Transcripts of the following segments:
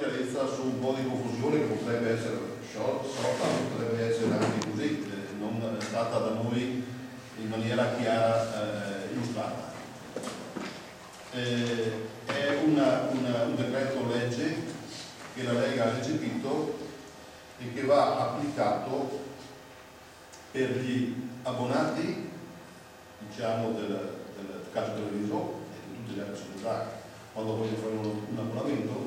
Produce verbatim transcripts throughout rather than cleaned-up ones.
chiarezza su un po' di confusione che potrebbe essere sorta, potrebbe essere anche così, eh, non è stata da noi in maniera chiara eh, illustrata. Eh, è una, una, un decreto legge che la Lega ha recepito e che va applicato per gli abbonati, diciamo, del, del calcio televiso e di tutte le altre società quando vogliono fare un, un abbonamento,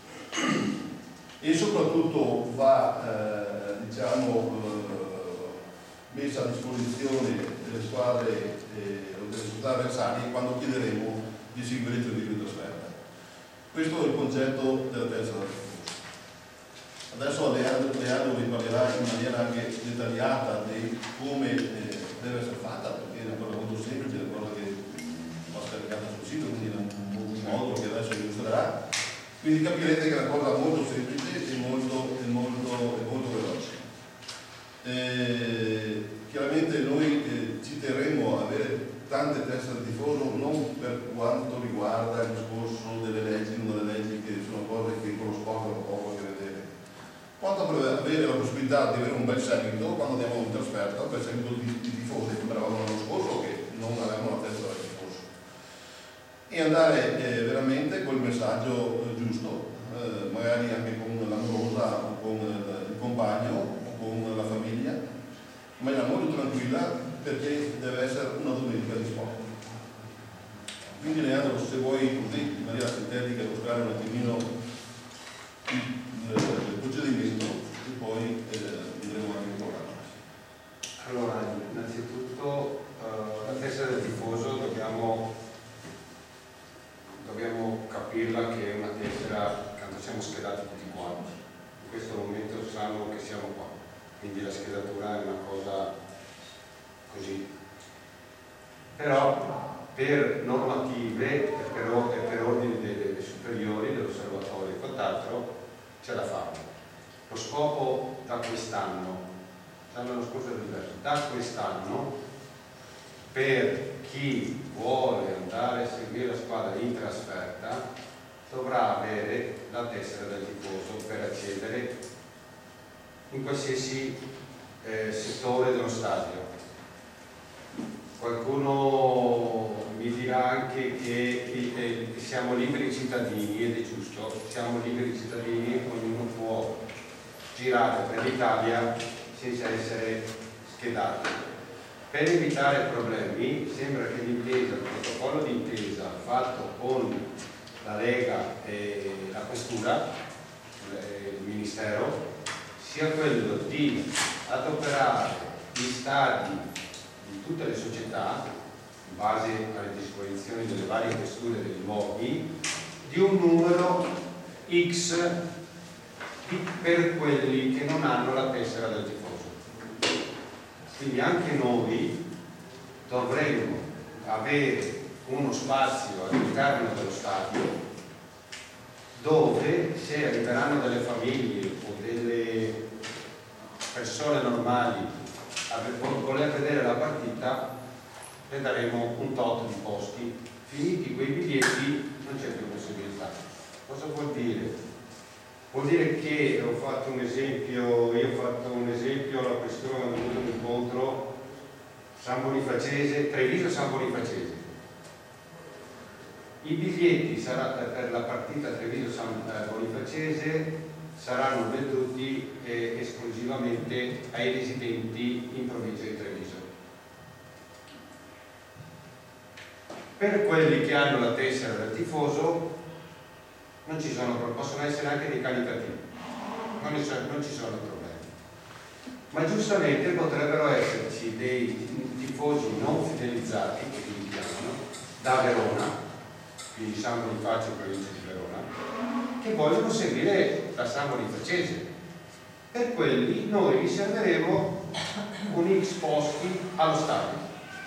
e soprattutto va eh, diciamo, eh, messa a disposizione delle squadre eh, o delle società avversarie quando chiederemo di seguire il diritto di trasferta. Questo è il concetto della terza diffusa. Adesso Leandro vi parlerà in maniera anche dettagliata di come eh, deve essere fatta, perché è una cosa molto semplice, è una cosa che va scaricata sul sito, quindi è un, un modo che adesso vi illustrerà. Quindi capirete che è una cosa molto semplice e molto, e molto, e molto veloce. Eh, chiaramente noi eh, ci terremo a avere tante teste di tifoso non per quanto riguarda il discorso delle leggi, non delle leggi che sono cose che con lo sport hanno poco a che vedere, quanto per avere la possibilità di avere un bel seguito quando andiamo in trasferta, un bel seguito di, di tifosi come eravamo l'anno scorso che non avevano la testa del tifoso, e andare eh, veramente col messaggio eh, giusto, eh, magari anche con l'amorosa o con eh, il compagno o con la famiglia, ma in molto tranquilla, perché deve essere una domenica di sport. Quindi Leandro, se vuoi così in maniera sintetica illustrare un attimino il, il, il procedimento e poi eh, vedremo anche il programma. Allora, innanzitutto eh, la tessera del tifoso dobbiamo, dobbiamo capirla che è una tessera quando siamo schedati tutti quanti. In questo momento sanno che siamo qua, quindi la schedatura è una cosa così. Però per normative e per, e per ordini delle superiori, dell'osservatorio e quant'altro c'è da farlo. Lo scopo da quest'anno, l'anno scorso è diverso, da quest'anno per chi vuole andare a seguire la squadra in trasferta dovrà avere la tessera del tifoso per accedere in qualsiasi eh, settore dello stadio. Qualcuno mi dirà anche che eh, siamo liberi cittadini, ed è giusto, siamo liberi cittadini, ognuno può girare per l'Italia senza essere schedato. Per evitare problemi sembra che l'intesa, il protocollo di intesa fatto con la Lega e la Questura, il Ministero, sia quello di adoperare gli stadi di tutte le società, in base alle disposizioni delle varie questure dei luoghi, di un numero X di, per quelli che non hanno la tessera del tifoso. Quindi anche noi dovremmo avere uno spazio all'interno dello stadio dove, se arriveranno delle famiglie o delle persone normali a voler vedere la partita, le daremo un tot di posti. Finiti quei biglietti non c'è più possibilità. Cosa vuol dire? Vuol dire che ho fatto un esempio, io ho fatto un esempio alla questura quando ho avuto un incontro San Bonifacese, Treviso San Bonifacese. I biglietti sarà, per la partita Treviso San Bonifacese saranno venduti eh, esclusivamente ai residenti in provincia di Treviso. Per quelli che hanno la tessera del tifoso non ci sono, possono essere anche dei caritativi, non, non ci sono problemi. Ma giustamente potrebbero esserci dei tifosi non fidelizzati, che li chiamano, da Verona, quindi San Bonifacio, provincia di Verona, che vogliono seguire la San Bonifacese. Per quelli noi riserveremo un X posti allo stadio.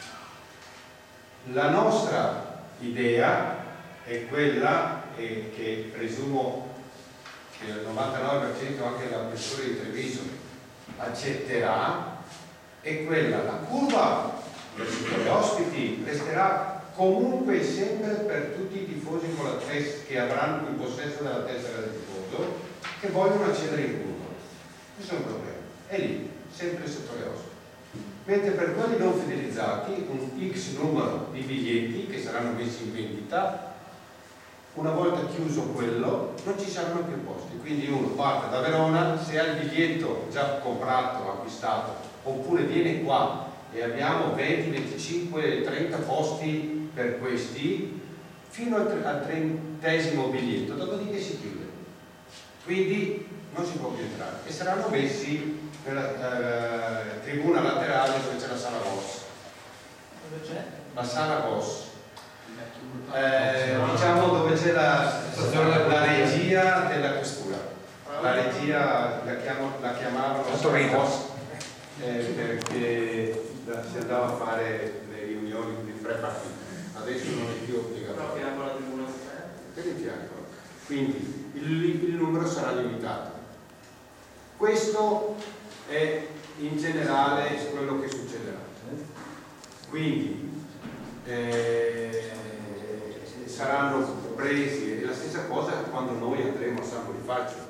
La nostra idea è quella, e che presumo che il novantanove per cento anche la questura di Treviso accetterà, è quella: la curva del settore ospiti resterà comunque sempre per tutti i tifosi con la test che avranno in possesso della tessera del tifoso, che vogliono accedere in punto. Questo è un problema, è lì, sempre sotto le ossa. Mentre per quelli non fidelizzati un X numero di biglietti che saranno messi in vendita, una volta chiuso quello non ci saranno più posti, quindi uno parte da Verona, se ha il biglietto già comprato, acquistato, oppure viene qua e abbiamo venti, venticinque, trenta posti per questi fino al, al trentesimo biglietto, dopodiché si chiude, quindi non si può più entrare e saranno messi nella eh, tribuna laterale dove c'è la sala boss. Dove c'è? La sala boss, eh, diciamo dove c'è la, la, la regia della questura. La regia la, chiamo, la chiamavano la sala boss eh, perché si andava a fare le riunioni di pre-partita. Adesso non è più obbligato. Proprio a la tribuna Per il fianco. Quindi il, il numero sarà limitato. Questo è in generale quello che succederà. Quindi eh, saranno presi, e la stessa cosa quando noi andremo a San Bonifacio.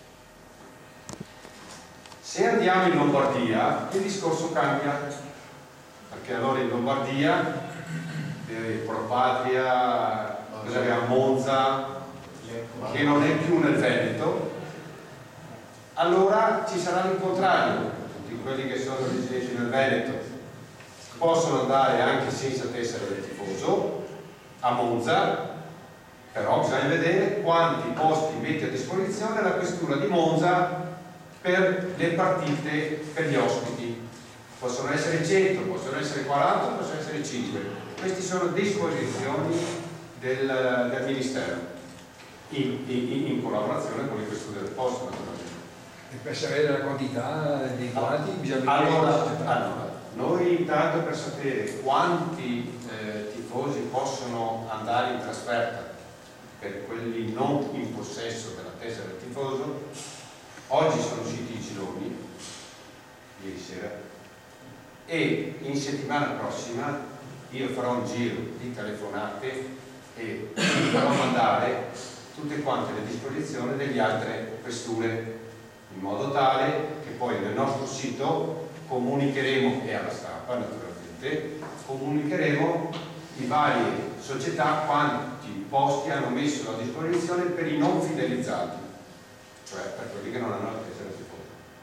Se andiamo in Lombardia il discorso cambia, perché allora in Lombardia eh, Pro Patria, cosa abbiamo, Monza, che non è più nel Veneto, allora ci sarà il contrario, tutti quelli che sono residenti nel Veneto possono andare anche senza tessera del tifoso a Monza, però bisogna vedere quanti posti mette a disposizione la questura di Monza per le partite per gli ospiti. Possono essere cento, possono essere quaranta, possono essere cinque. Queste sono disposizioni del, del Ministero in, in, in collaborazione con le questure del posto, naturalmente. E per sapere la quantità dei quanti bisogna allora, allora, noi intanto per sapere quanti eh, tifosi possono andare in trasferta per quelli non in possesso della tessera del tifoso, oggi sono usciti i gironi ieri sera e in settimana prossima io farò un giro di telefonate e farò mandare tutte quante le disposizioni delle altre questure, in modo tale che poi nel nostro sito comunicheremo, e alla stampa naturalmente, comunicheremo in varie società quanti posti hanno messo a disposizione per i non fidelizzati, cioè per quelli che non hanno la tessera tifosa.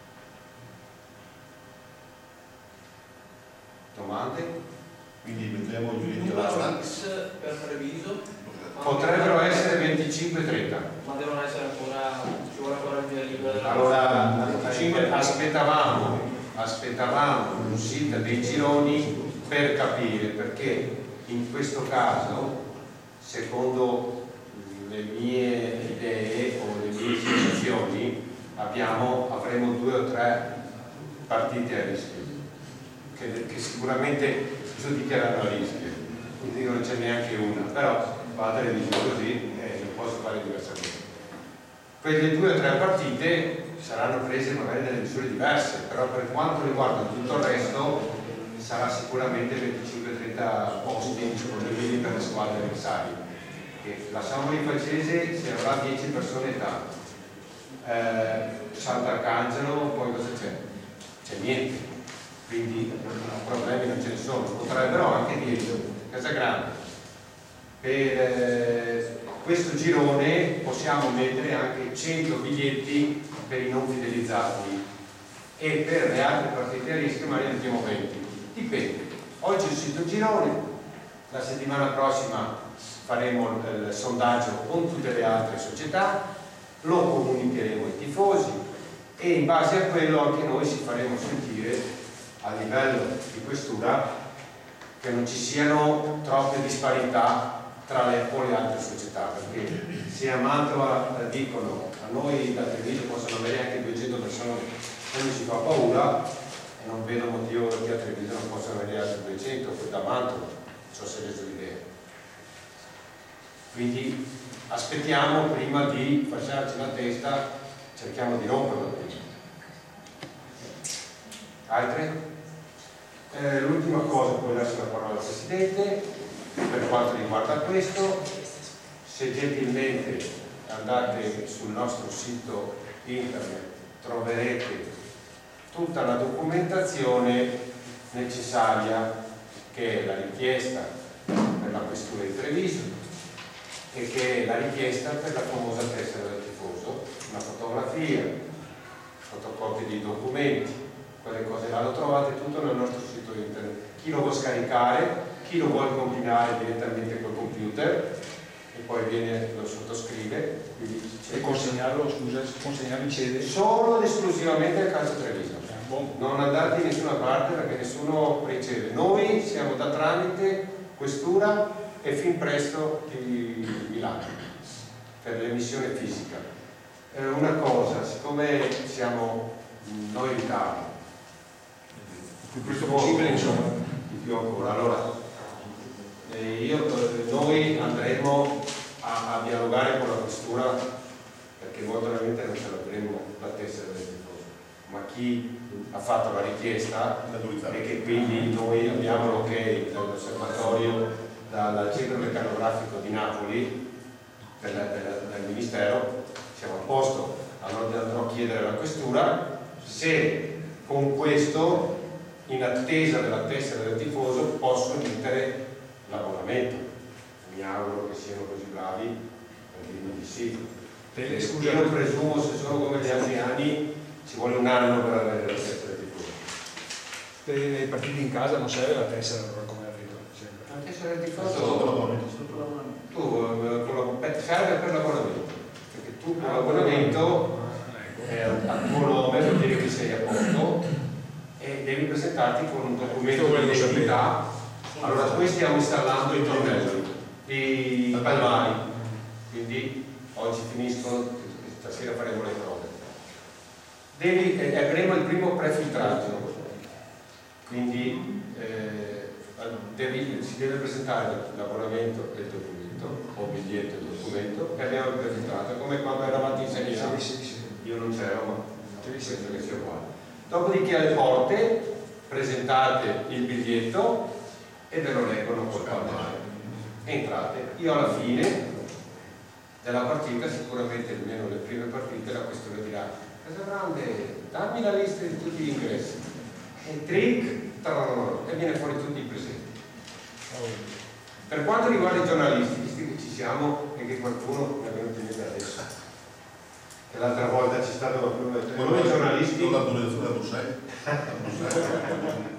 Domande? Quindi mettiamo il biglietto numero alla X per Treviso? Potrebbero essere venticinque trenta. Ma devono essere ancora, ci vuole ancora il via libera della Allora aspettavamo, aspettavamo l'uscita dei gironi per capire, perché in questo caso, secondo le mie idee o le mie sensazioni, abbiamo, avremo due o tre partite a rischio, che, che sicuramente giudicheranno a rischio, quindi non c'è neanche una, però padre dice così e non posso fare diversamente. Quelle due o tre partite saranno prese magari delle misure diverse, però per quanto riguarda tutto il resto sarà sicuramente venticinque trenta posti disponibili per le squadre avversarie. E la San Bonifacese se avrà dieci persone età, eh, Sant'Arcangelo poi cosa c'è? C'è niente, quindi problemi non ce ne sono, potrebbero anche dietro, Casagrande. Per eh, questo girone possiamo mettere anche cento biglietti per i non fidelizzati e per le altre partite a rischio magari ne mettiamo venti, dipende. Oggi è uscito il girone, la settimana prossima faremo il, il sondaggio con tutte le altre società, lo comunicheremo ai tifosi e in base a quello anche noi ci faremo sentire a livello di questura che non ci siano troppe disparità tra le, con le altre società, perché se a Mantova dicono a noi da Treviso possono avere anche duecento persone, non ci fa paura e non vedo motivo perché a Treviso non possano avere altri duecento, poi da Mantova ci ho segnato l'idea. Quindi aspettiamo prima di fasciarci la testa, cerchiamo di romperla prima. Altre? Eh, l'ultima cosa, poi lascio la parola al Presidente. Per quanto riguarda questo, se gentilmente eh, andate sul nostro sito internet, troverete tutta la documentazione necessaria, che è la richiesta per la questura di Treviso e che è la richiesta per la famosa tessera del tifoso, una fotografia, fotocopie di documenti, quelle cose là, lo trovate tutto nel nostro sito internet. Chi lo vuole scaricare, chi lo vuole combinare direttamente col computer e poi viene, lo sottoscrive, quindi E consegnarlo, scusa, consegnarlo in sede? solo ed esclusivamente al Calcio Treviso, Eh, buon. non andate in nessuna parte perché nessuno riceve. Noi siamo da tramite questura e fin presto di Milano per l'emissione fisica. Eh, una cosa, siccome siamo noi in Italia, Il più presto possibile, insomma. di più ancora, allora eh, io, noi andremo a, a dialogare con la questura perché molto veramente non ce l'avremo la tessera del tifoso, ma chi ha fatto la richiesta e che quindi noi abbiamo l'ok dall'osservatorio, dal centro meccanografico di Napoli, del, del, del Ministero, siamo a posto. Allora andrò a chiedere alla questura se con questo, in attesa della tessera del tifoso, posso mettere l'abbonamento. Mi auguro che siano così bravi per dirmi di sì. Te, Scusa, io presumo, se sono come gli altri anni, ci vuole un anno per avere la tessera del tifoso. per i partiti in casa non serve la tessera, come ha detto sempre. La tessera del tifoso tu con la, serve per l'abbonamento, perché tu con l'abbonamento è a tuo nome, vuol dire che sei a posto e devi presentarti con un documento di identità. Allora qui stiamo installando i tornelli, i palmari, quindi oggi finiscono, stasera faremo le prove. Devi, eh, avremo il primo prefiltraggio, quindi eh, devi, si deve presentare l'abbonamento e il documento, o biglietto e il documento, che abbiamo prefiltrato, come quando eravate in Serie A. Sì, sì, sì. Io non c'ero, ma penso che sia uguale. Dopodiché alle porte presentate il biglietto e ve lo leggono col palmare. Entrate. Io alla fine della partita, sicuramente almeno le prime partite, la questione dirà: Casa Grande, dammi la lista di tutti gli ingressi. E trick, tararara, e viene fuori tutti i presenti. Per quanto riguarda i giornalisti, visti che ci siamo e che qualcuno ne è venuto in mente adesso, che l'altra volta c'è stato quello dei giornalisti. Non la durezza da Bruxelles.